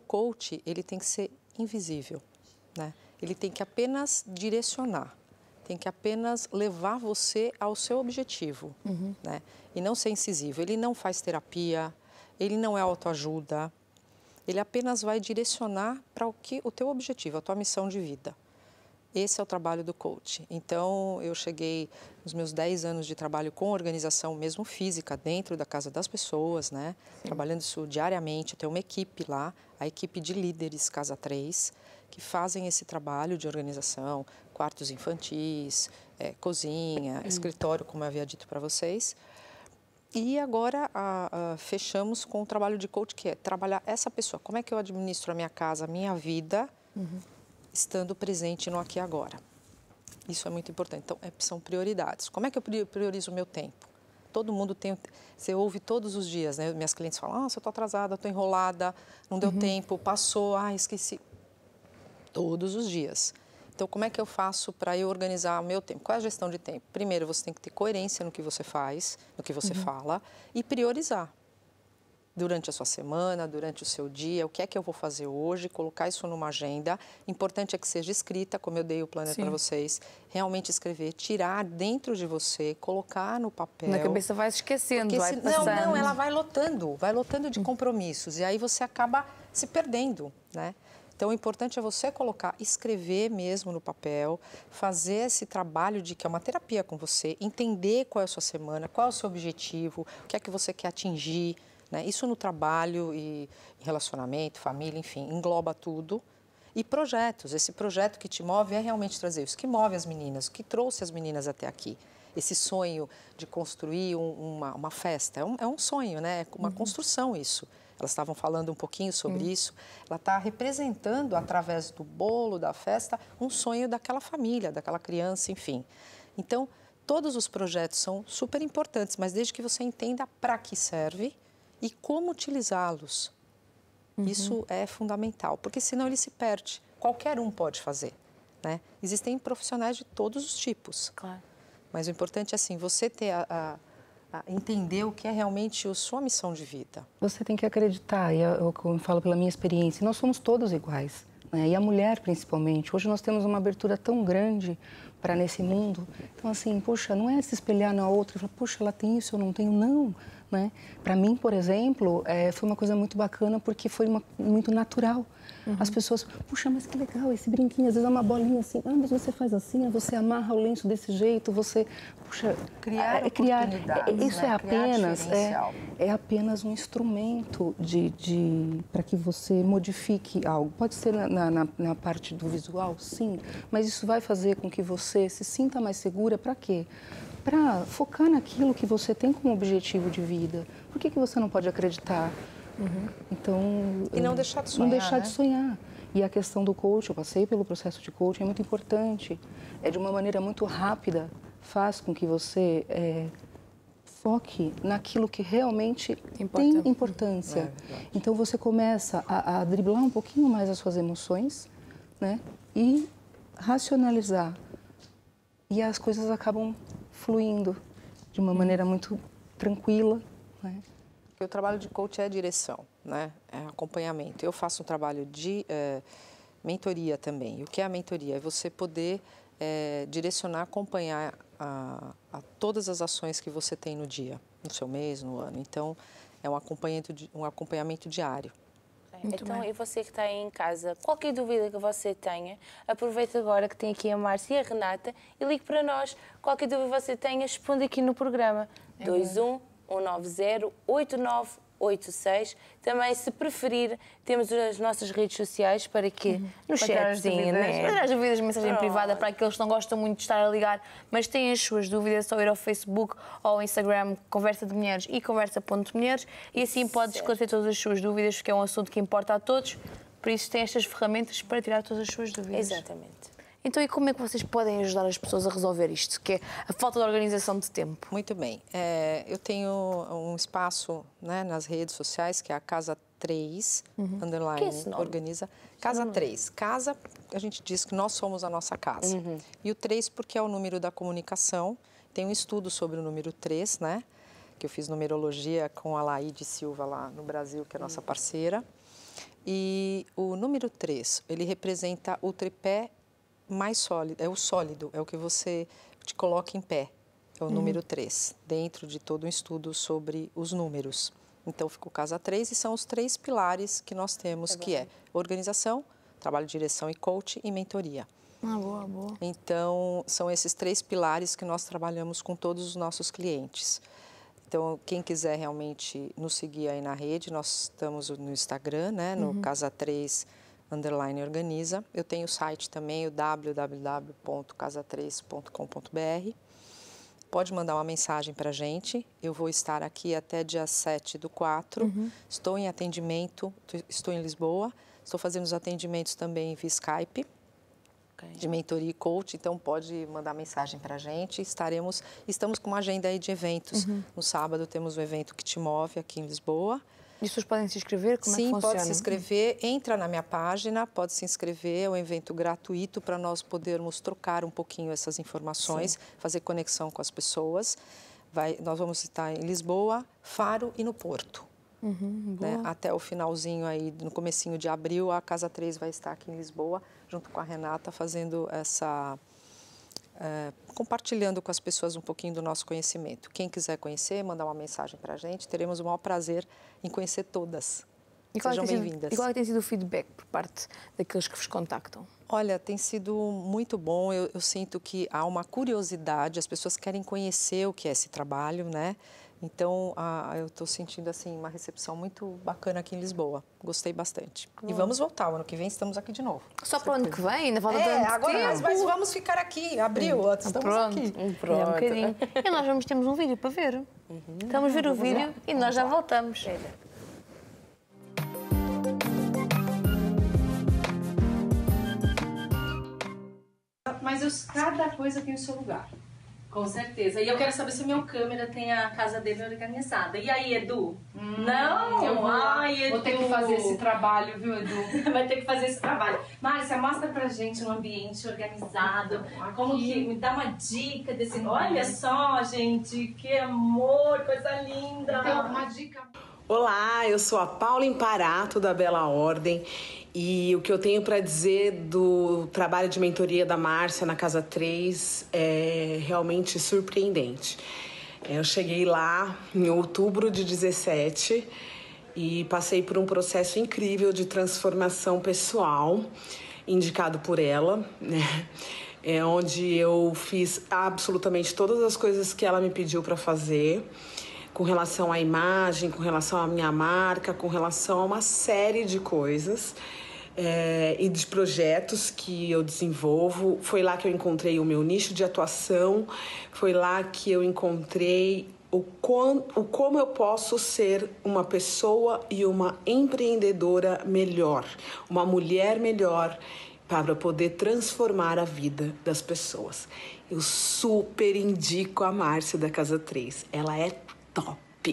coach, ele tem que ser invisível, né? Ele tem que apenas direcionar, tem que apenas levar você ao seu objetivo, né? E não ser incisivo. Ele não faz terapia, ele não é autoajuda, ele apenas vai direcionar para o teu objetivo, a tua missão de vida. Esse é o trabalho do coach. Então, eu cheguei nos meus 10 anos de trabalho com organização, mesmo física, dentro da casa das pessoas, né? Trabalhando isso diariamente. Eu tenho uma equipe lá, a equipe de líderes Casa 3, que fazem esse trabalho de organização, quartos infantis, cozinha, escritório, como eu havia dito para vocês. E agora fechamos com o trabalho de coach, que é trabalhar essa pessoa. Como é que eu administro a minha casa, a minha vida, estando presente no aqui e agora. Isso é muito importante. Então, são prioridades. Como é que eu priorizo o meu tempo? Todo mundo tem... Você ouve todos os dias, né? Minhas clientes falam, eu estou atrasada, estou enrolada, não deu tempo, passou, esqueci. Todos os dias. Então, como é que eu faço para eu organizar o meu tempo? Qual é a gestão de tempo? Primeiro, você tem que ter coerência no que você faz, no que você fala, e priorizar. Durante a sua semana, durante o seu dia, o que é que eu vou fazer hoje, colocar isso numa agenda. Importante é que seja escrita, como eu dei o planner para vocês, realmente escrever, tirar dentro de você, colocar no papel. Na cabeça vai se esquecendo, vai passando. Não, ela vai lotando de compromissos e aí você acaba se perdendo, né? Então, o importante é você colocar, escrever mesmo no papel, fazer esse trabalho que é uma terapia com você, entender qual é a sua semana, qual é o seu objetivo, o que é que você quer atingir, né? Isso no trabalho e relacionamento, família, enfim, engloba tudo. E projetos, esse projeto que te move é realmente trazer isso que move as meninas, o que trouxe as meninas até aqui. Esse sonho de construir uma festa, é um sonho, né? É uma construção isso. Elas estavam falando um pouquinho sobre isso. Ela está representando, através do bolo, da festa, um sonho daquela família, daquela criança, enfim. Então, todos os projetos são super importantes, mas desde que você entenda para que serve e como utilizá-los. Isso é fundamental, porque senão ele se perde. Qualquer um pode fazer, né? Existem profissionais de todos os tipos. Claro. Mas o importante é, assim, você ter entender o que é realmente a sua missão de vida. Você tem que acreditar, e eu falo pela minha experiência, nós somos todos iguais, né? E a mulher, principalmente. Hoje nós temos uma abertura tão grande para nesse mundo. Então, assim, poxa, não é se espelhar na outra e falar, poxa, ela tem isso, eu não tenho, não. Né? Para mim, por exemplo, foi uma coisa muito bacana porque foi muito natural. As pessoas, puxa, mas que legal esse brinquinho, às vezes é uma bolinha assim, mas você faz assim, você amarra o lenço desse jeito, você, puxa, criar oportunidades, isso, né? é apenas um instrumento para que você modifique algo. Pode ser na parte do visual, sim, mas isso vai fazer com que você se sinta mais segura. Para quê? Para focar naquilo que você tem como objetivo de vida. Por que você não pode acreditar? Então, e não deixar de sonhar, não deixar né? de sonhar. E a questão do coach, eu passei pelo processo de coaching, é muito importante. É de uma maneira muito rápida, faz com que você foque naquilo que realmente tem importância. Então, você começa a driblar um pouquinho mais as suas emoções, né? E racionalizar. E as coisas acabam fluindo de uma maneira muito tranquila, né? Porque o trabalho de coach é direção, né? É acompanhamento. Eu faço um trabalho de mentoria também. E o que é a mentoria? É você poder direcionar, acompanhar a todas as ações que você tem no dia, no seu mês, no ano. Então, é um acompanhamento diário. Então, e você que está aí em casa, qualquer dúvida que você tenha, aproveita agora que tem aqui a Márcia e a Renata e ligue para nós. Qualquer dúvida que você tenha, responde aqui no programa. 211908986. Também, se preferir, temos as nossas redes sociais para que nos chatzinho, né? Para as dúvidas, mensagem privada para aqueles que não gostam muito de estar a ligar, mas têm as suas dúvidas, é só ir ao Facebook ou ao Instagram Conversa de Mulheres e Conversa.Mulheres e assim pode esclarecer todas as suas dúvidas, porque é um assunto que importa a todos, por isso tem estas ferramentas para tirar todas as suas dúvidas. Exatamente. Então, e como é que vocês podem ajudar as pessoas a resolver isto, que é a falta de organização de tempo? Muito bem. Eu tenho um espaço, né, nas redes sociais, que é a Casa 3, underline, Que é esse nome? organiza. Casa 3. Casa, a gente diz que nós somos a nossa casa. E o 3 porque é o número da comunicação. Tem um estudo sobre o número 3, né? Que eu fiz numerologia com a Laíde Silva lá no Brasil, que é nossa parceira. E o número 3, ele representa o tripé mais sólido, é o sólido, é o que você te coloca em pé. É o número 3, dentro de todo um estudo sobre os números. Então, ficou casa 3 e são os 3 pilares que nós temos, que é organização, trabalho de direção e coach e mentoria. Ah, boa, boa. Então, são esses 3 pilares que nós trabalhamos com todos os nossos clientes. Então, quem quiser realmente nos seguir aí na rede, nós estamos no Instagram, né, no casa3_organiza. Eu tenho o site também, o www.casa3.com.br. Pode mandar uma mensagem para a gente. Eu vou estar aqui até dia 7/4. Estou em atendimento, estou em Lisboa. Estou fazendo os atendimentos também via Skype, de mentoria e coach. Então, pode mandar mensagem para a gente. Estamos com uma agenda aí de eventos. No sábado temos o evento que te move aqui em Lisboa. E as pessoas podem se inscrever? Como Sim, é que funciona? pode se inscrever. Entra na minha página, pode se inscrever. É um evento gratuito para nós podermos trocar um pouquinho essas informações, fazer conexão com as pessoas. Nós vamos estar em Lisboa, Faro e no Porto. Né? Até o finalzinho aí, no comecinho de abril, a Casa 3 vai estar aqui em Lisboa, junto com a Renata, fazendo compartilhando com as pessoas um pouquinho do nosso conhecimento. Quem quiser conhecer, mandar uma mensagem para a gente, teremos o maior prazer em conhecer todas. Sejam bem-vindas. E qual tem sido o feedback por parte daqueles que vos contactam? Olha, tem sido muito bom. Eu sinto que há uma curiosidade, as pessoas querem conhecer o que é esse trabalho, né? Então, eu estou sentindo assim uma recepção muito bacana aqui em Lisboa. Gostei bastante. E vamos voltar. O ano que vem estamos aqui de novo. Só para o ano que vem? Ainda falta tanto agora tempo. mas vamos ficar aqui. Abril, estamos aqui. Pronto. É um bocadinho. E nós temos um vídeo para ver. Estamos a ver o vídeo e nós já voltamos. Mas cada coisa tem o seu lugar. Com certeza. E eu quero saber se meu câmera tem a casa dele organizada. E aí, Edu? Não! Eu vou ter que fazer esse trabalho, viu, Edu? Vai ter que fazer esse trabalho. Márcia, mostra pra gente um ambiente organizado. Como que... Me dá uma dica desse... Olha só, gente, que amor, coisa linda. Tem alguma dica? Olá, eu sou a Paula Imparato, da Bela Ordem. E o que eu tenho para dizer do trabalho de mentoria da Márcia na Casa 3 é realmente surpreendente. Eu cheguei lá em outubro de 17 e passei por um processo incrível de transformação pessoal, indicado por ela, né? Onde eu fiz absolutamente todas as coisas que ela me pediu para fazer, com relação à imagem, com relação à minha marca, com relação a uma série de coisas e de projetos que eu desenvolvo. Foi lá que eu encontrei o meu nicho de atuação, foi lá que eu encontrei como eu posso ser uma pessoa e uma empreendedora melhor, uma mulher melhor, para poder transformar a vida das pessoas. Eu super indico a Márcia da Casa 3. Ela é top!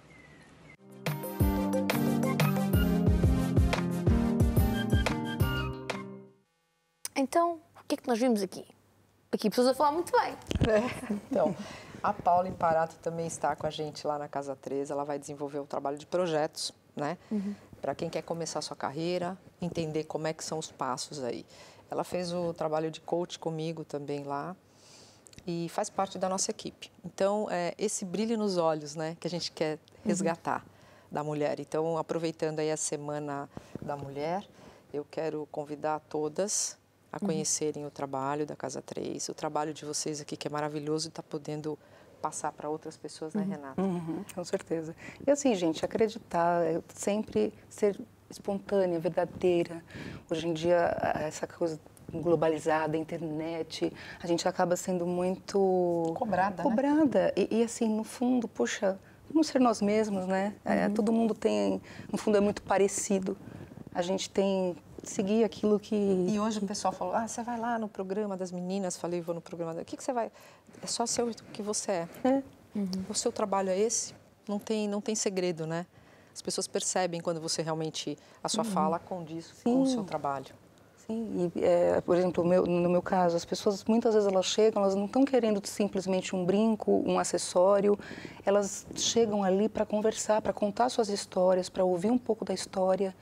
Então, o que é que nós vimos aqui? Aqui pessoas a falar muito bem. Então, a Paula Imparato também está com a gente lá na Casa 3. Ela vai desenvolver o trabalho de projetos, né? Para quem quer começar a sua carreira, entender como é que são os passos aí. Ela fez o trabalho de coach comigo também lá e faz parte da nossa equipe. Então, esse brilho nos olhos, né, que a gente quer resgatar da mulher. Então, aproveitando aí a Semana da Mulher, eu quero convidar todas a conhecerem o trabalho da Casa 3, o trabalho de vocês aqui, que é maravilhoso e está podendo passar para outras pessoas, né, Renata? Com certeza. E assim, gente, acreditar, sempre ser espontânea, verdadeira. Hoje em dia, essa coisa globalizada, internet, a gente acaba sendo muito... Cobrada, né? E assim, no fundo, puxa, vamos ser nós mesmos, né? Todo mundo tem, no fundo, é muito parecido. A gente tem... seguir aquilo que... E hoje o pessoal falou, você vai lá no programa das meninas, falei, vou no programa... O que você vai... É só ser o que você é. O seu trabalho é esse, não tem segredo, né? As pessoas percebem quando você realmente... A sua fala condiz com o seu trabalho. Sim, e, por exemplo, no meu caso, as pessoas, muitas vezes elas chegam, elas não estão querendo simplesmente um brinco, um acessório, elas chegam ali para conversar, para contar suas histórias, para ouvir um pouco da história.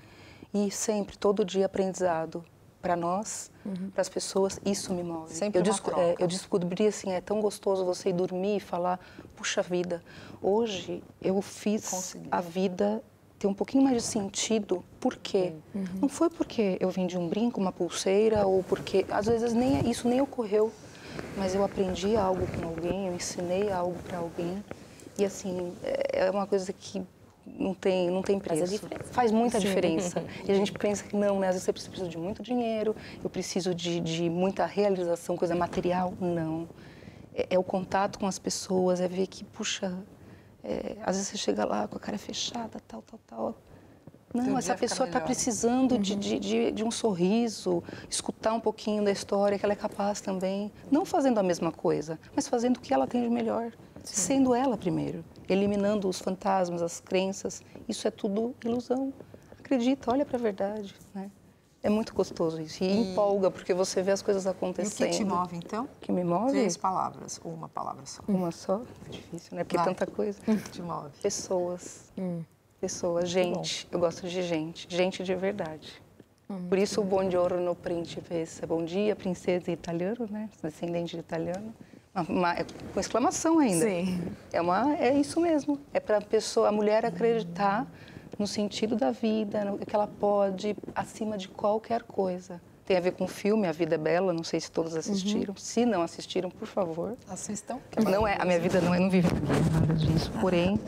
E sempre, todo dia, aprendizado. Para nós, para as pessoas, isso me move. Sempre uma troca. Eu descobri, assim, é tão gostoso você ir dormir e falar, puxa vida, hoje eu fiz a vida ter um pouquinho mais de sentido. Por quê? Não foi porque eu vendi um brinco, uma pulseira, ou porque, às vezes, isso nem ocorreu. Mas eu aprendi algo com alguém, eu ensinei algo para alguém. E, assim, é uma coisa que não tem preço. Faz muita diferença. E a gente pensa que não, né? Às vezes você precisa de muito dinheiro, eu preciso de muita realização, coisa material. Não. É o contato com as pessoas, é ver que, puxa, às vezes você chega lá com a cara fechada, tal. Não, essa pessoa está precisando de um sorriso, escutar um pouquinho da história que ela é capaz também. Não fazendo a mesma coisa, mas fazendo o que ela tem de melhor. Sendo ela primeiro, eliminando os fantasmas, as crenças. Isso é tudo ilusão. Acredita, olha para a verdade, né? É muito gostoso isso. E empolga, porque você vê as coisas acontecendo. E o que te move, então? O que me move? 3 palavras, ou uma palavra só. Uma só? É difícil, né? Porque tanta coisa. O que te move? Pessoas. Pessoas, gente. Eu gosto de gente. Gente de verdade. Por isso o buongiorno principessa. Bom dia, princesa italiano, né? Descendente de italiano. Com exclamação ainda. Sim. É isso mesmo. É para a mulher acreditar no sentido da vida, no que ela pode, acima de qualquer coisa. Tem a ver com o filme A Vida é Bela, não sei se todos assistiram. Se não assistiram, por favor. Assistam. Não é, a minha vida não é, não vive nada disso. Porém,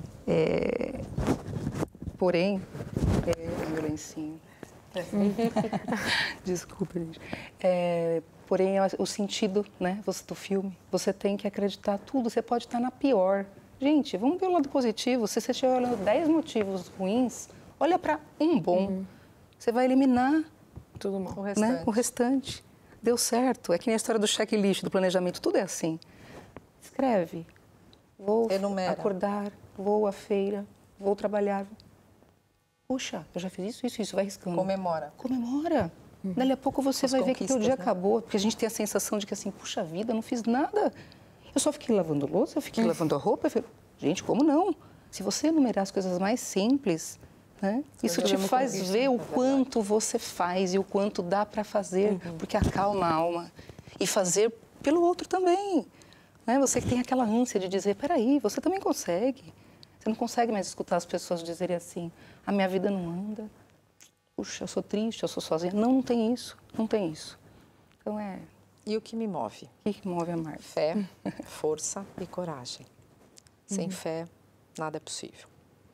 meu lencinho. Desculpa, gente. Porém, o sentido, né, do filme, você tem que acreditar tudo. Você pode estar na pior. Gente, vamos ver o lado positivo. Se você estiver olhando 10 motivos ruins, olha para um bom. Você vai eliminar tudo mal. O restante. Deu certo. É que nem a história do checklist, do planejamento. Tudo é assim. Escreve. Vou acordar, vou à feira, vou trabalhar. Puxa, eu já fiz isso. Vai riscando. Comemora. Dali a pouco você vai ver que teu dia acabou. Porque a gente tem a sensação de que assim, puxa vida, eu não fiz nada. Eu só fiquei lavando louça, eu fiquei lavando a roupa. Gente, como não? Se você enumerar as coisas mais simples, né? Isso te faz ver o quanto você faz e o quanto dá para fazer. Porque acalma a alma. E fazer pelo outro também. Né? Você que tem aquela ânsia de dizer, peraí, você também consegue. Você não consegue mais escutar as pessoas dizerem assim, a minha vida não anda. Puxa, eu sou triste, eu sou sozinha. Não tem isso. Então E o que me move? O que move a Márcia? Fé, força e coragem. Sem fé, nada é possível.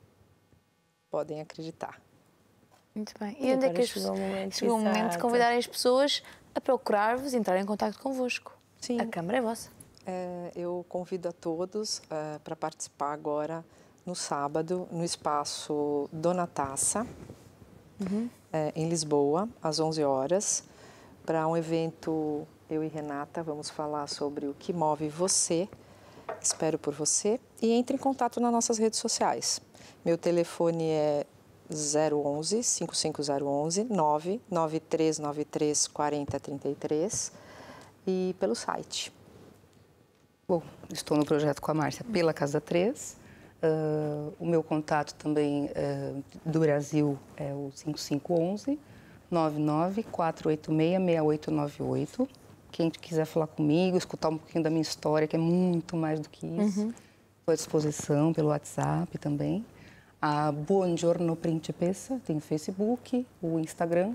Podem acreditar. Muito bem. E onde é que chegou o momento de convidarem as pessoas a procurar-vos e entrar em contato convosco? Sim. A câmara é vossa. Eu convido a todos para participar agora no sábado, no espaço Dona Taça, em Lisboa, às 11 horas, para um evento, eu e Renata vamos falar sobre o que move você, espero por você, e entre em contato nas nossas redes sociais. Meu telefone é 011 5511 99393 4033 e pelo site. Bom, estou no projeto com a Márcia pela Casa 3. O meu contato também do Brasil é o 5511 994866898. Quem quiser falar comigo, escutar um pouquinho da minha história, que é muito mais do que isso, estou à disposição pelo WhatsApp também. A Buongiorno Principessa, tem o Facebook, o Instagram,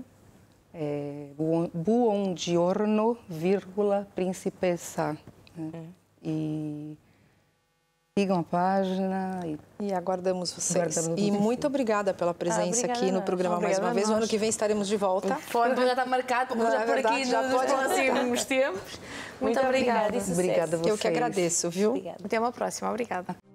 Buongiorno, Principessa. Né? E sigam a página. E aguardamos vocês. E muito obrigada pela presença aqui no programa mais uma vez. O ano que vem estaremos de volta. Pode, já está marcado, vamos já por aqui nos próximos tempos. Muito obrigada. Obrigada a vocês. Eu que agradeço, viu? Até uma próxima. Obrigada.